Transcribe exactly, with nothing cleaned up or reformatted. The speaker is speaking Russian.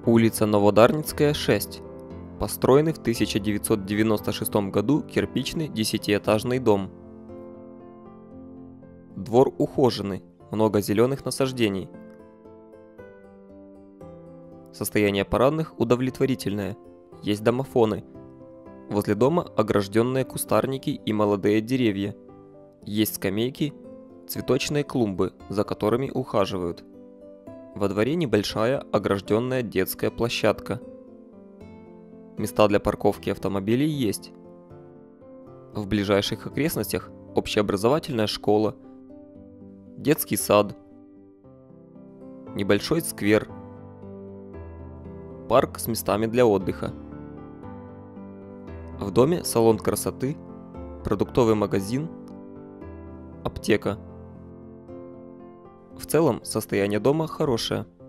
Улица Новодарницкая, шесть. Построенный в тысяча девятьсот девяносто шестом году кирпичный десятиэтажный дом. Двор ухоженный, много зеленых насаждений. Состояние парадных удовлетворительное, есть домофоны. Возле дома огражденные кустарники и молодые деревья. Есть скамейки, цветочные клумбы, за которыми ухаживают. Во дворе небольшая огражденная детская площадка. Места для парковки автомобилей есть. В ближайших окрестностях общеобразовательная школа, детский сад, небольшой сквер, парк с местами для отдыха. В доме салон красоты, продуктовый магазин, аптека. В целом состояние дома хорошее.